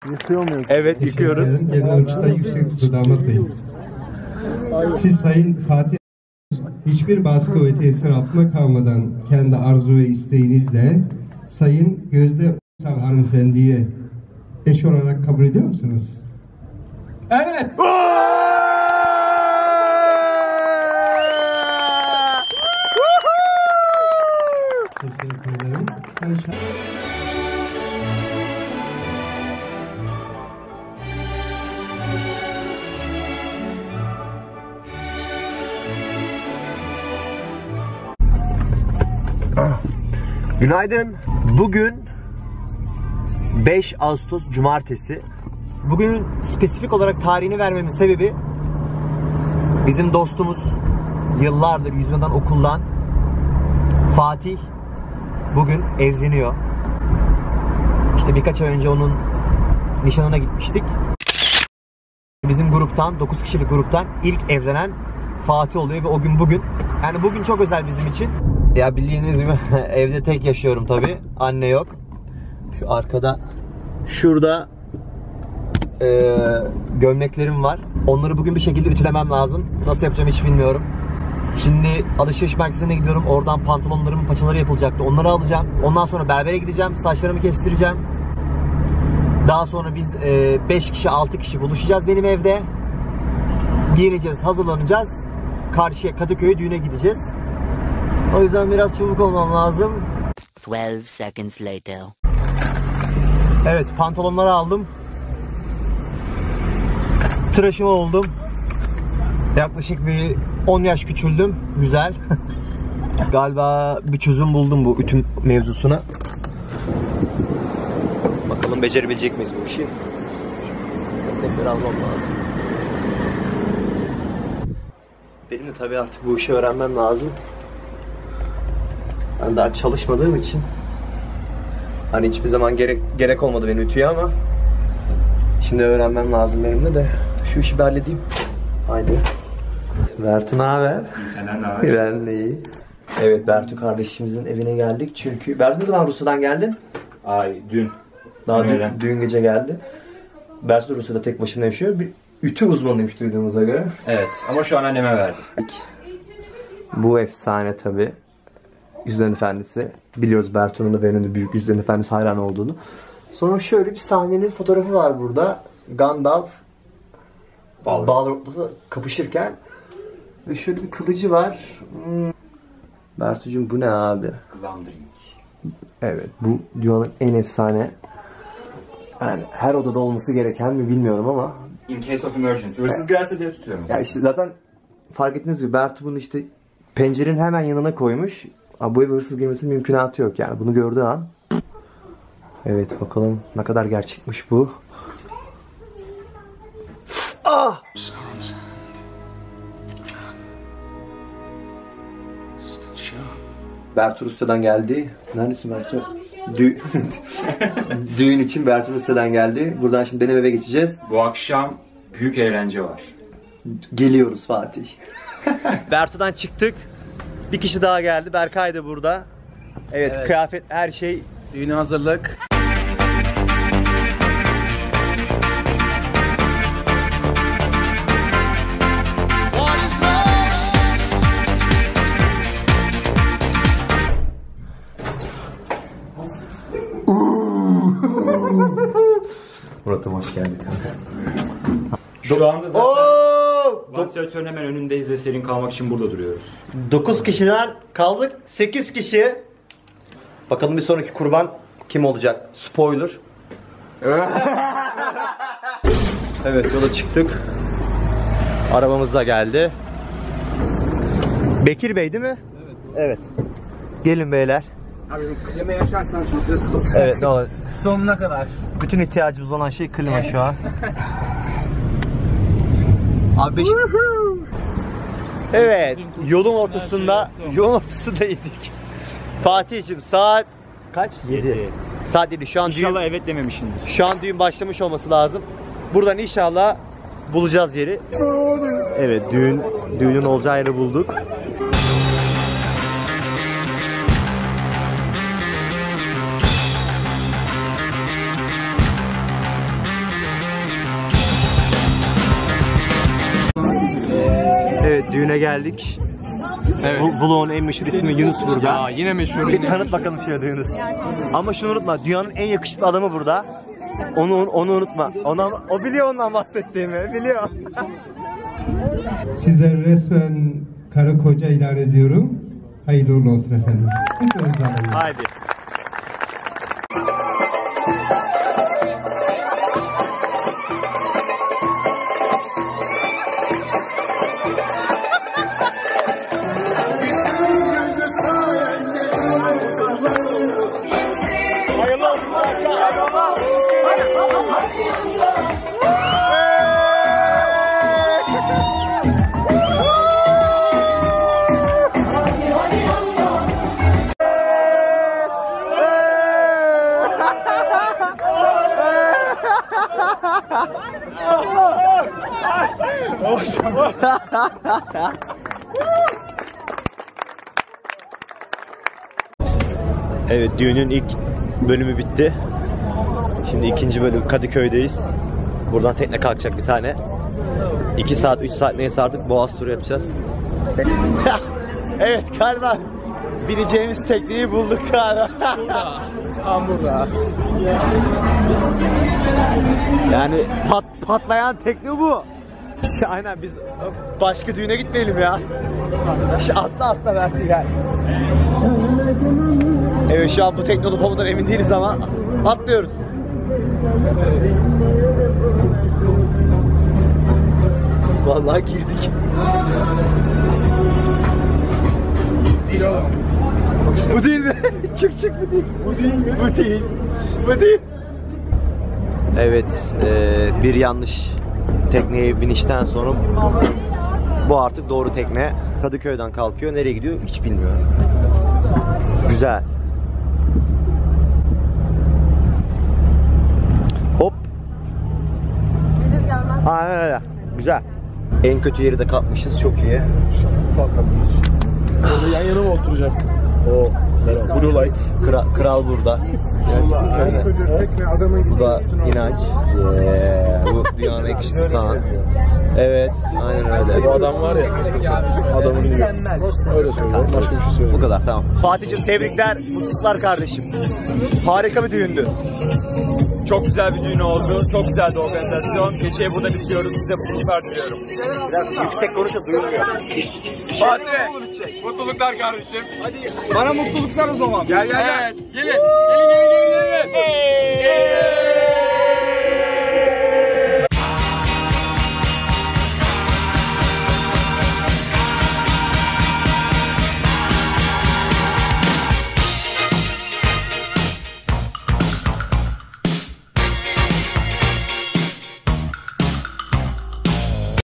Yıkıyor muyuz? Evet, yıkıyoruz. Genel alkışlar yüksek tuttu damat bey. Siz Sayın Fatih hiçbir baskı ve tesir altında kalmadan kendi arzu ve isteğinizle Sayın Gözde Uysal hanımefendiye eş olarak kabul ediyor musunuz? Evet. Teşekkür ederim. Günaydın. Bugün 5 Ağustos Cumartesi. Bugünün spesifik olarak tarihini vermemin sebebi bizim dostumuz, yıllardır yüzmeden okuldan Fatih bugün evleniyor. İşte birkaç ay önce onun nişanına gitmiştik. Bizim gruptan, 9 kişilik gruptan ilk evlenen Fatih oluyor ve o gün bugün. Yani bugün çok özel bizim için. Ya bildiğiniz gibi evde tek yaşıyorum tabi. Anne yok. Şu arkada, şurada gömleklerim var. Onları bugün bir şekilde ütülemem lazım. Nasıl yapacağım hiç bilmiyorum. Şimdi alışveriş merkezine gidiyorum. Oradan pantolonlarımın paçaları yapılacaktı. Onları alacağım. Ondan sonra berbere gideceğim. Saçlarımı kestireceğim. Daha sonra biz 5 kişi 6 kişi buluşacağız benim evde. Giyineceğiz, hazırlanacağız. Karşıya Kadıköy'e düğüne gideceğiz. O yüzden biraz çabuk olmam lazım. 12 seconds later. Evet, pantolonları aldım. Tıraşımı oldum. Yaklaşık bir 10 yaş küçüldüm. Güzel. Galiba bir çözüm buldum bu ütü mevzusuna. Bakalım becerebilecek miyiz bu işi? Tekrar almam lazım. Benim de tabii artık bu işi öğrenmem lazım. Ben daha çalışmadığım için hani hiçbir zaman gerek olmadı benim ütüye ama şimdi öğrenmem lazım benim de. Şu işi bir halledeyim. Haydi. Bertu ne haber? Senden ne haber? Ben de iyi. Evet, Bertu kardeşimizin evine geldik çünkü Bertu ne zaman Rusya'dan geldin? Dün. Daha dün gece geldi. Bertu da Rusya'da tek başına yaşıyor. Bir ütü uzmanıymış duyduğumuza göre. Evet ama şu an anneme verdim. Bu efsane tabi. Yüzüklerin Efendisi. Biliyoruz Bertu'nun da benim de büyük Yüzüklerin Efendisi hayran olduğunu. Sonra şöyle bir sahnenin fotoğrafı var burada. Gandalf Balrog'la kapışırken ve şöyle bir kılıcı var. Bertu'cum bu ne abi? Glamdring. Evet, bu dünyanın en efsane, yani her odada olması gereken mi bilmiyorum ama In case of emergency. Hırsız gelse diye tutuyorum. ya işte zaten fark ettiğiniz gibi Bertu bunu işte pencerenin hemen yanına koymuş. Abi bu eve hırsız girmesinin mümkünatı yok yani. Bunu gördüğü an. Evet, bakalım ne kadar gerçekmiş bu. Ah! Bertu Rusya'dan geldi. Neredesin Bertu? Düğün için Bertu Rusya'dan geldi. Buradan şimdi benim eve geçeceğiz. Bu akşam büyük eğlence var. Geliyoruz Fatih. Bertu'dan çıktık. Bir kişi daha geldi. Berkay da burada. Evet, kıyafet, her şey. Düğüne hazırlık. Murat'ım hoş geldin. Şu anda zaten vantilatörün hemen önündeyiz ve serin kalmak için burada duruyoruz. 9 kişiden kaldık 8 kişi. Bakalım bir sonraki kurban kim olacak? Spoiler. Evet, yola çıktık. Arabamız da geldi. Bekir Bey değil mi? Evet. Gelin beyler. Abi klima yaşarsan çok hızlı olur. Evet, ne olur. Sonuna kadar. Bütün ihtiyacımız olan şey klima şu an. Abi evet, yolun ortasındaydık. Fatih'cim saat kaç? 7. Saat 7. Şu an İnşallah evet dememişimdir. Şu an düğün başlamış olması lazım. Buradan inşallah bulacağız yeri. Evet, düğünün olacağı yeri bulduk. Evet, düğüne geldik. Evet. Bu vlogun en meşhur ismi Yunus burada. Ya yine meşhur. Bir tanıt bakalım şöyle Yunus. Ama şunu unutma, dünyanın en yakışıklı adamı burada. Onu unutma. O biliyor ondan bahsettiğimi, biliyor. Size resmen karı koca ilan ediyorum. Hayırlı uğurlu olsun efendim. Haydi. Evet, düğünün ilk bölümü bitti. Şimdi ikinci bölüm Kadıköy'deyiz. Buradan tekne kalkacak bir tane. 2 saat 3 saat neyse artık Boğaz turu yapacağız. Evet galiba bineceğimiz tekneyi bulduk galiba. Tam burada. Yani patlayan tekne bu. İşte aynen, biz başka düğüne gitmeyelim ya. İşte atla belki gel. Evet, şu an bu tekne olup olmadan emin değiliz ama atlıyoruz. Vallahi girdik. Bu değil mi? çık bu değil. Bu değil mi? Bu değil. Bu değil. Evet, bir yanlış tekneye binişten sonra bu artık doğru tekne. Kadıköy'den kalkıyor. Nereye gidiyor hiç bilmiyorum. Güzel. Hop. Aynen öyle. Güzel. En kötü yeri de kapmışız. Çok iyi. Orada yan yana mı oturacak? O Blue Light. Kral burada. Bu da inanç. Bu dünyanın ekşisi falan. Evet, aynen öyle. Bu adam var ya. Adamın gibi. Öyle söylüyorum. Başka bir şey söyleyeyim. Bu kadar, tamam. Fatih'cim tebrikler, mutluluklar kardeşim. Harika bir düğündü. Çok güzel bir düğün oldu. Çok güzeldi organizasyon. Geceyi burada bitiriyoruz. Size mutluluklar diliyorum. Biraz yüksek konuşa duyulmuyor. Fatih. Mutluluklar kardeşim. Bana mutluluklar o zaman. Evet. Gelin. Gelin.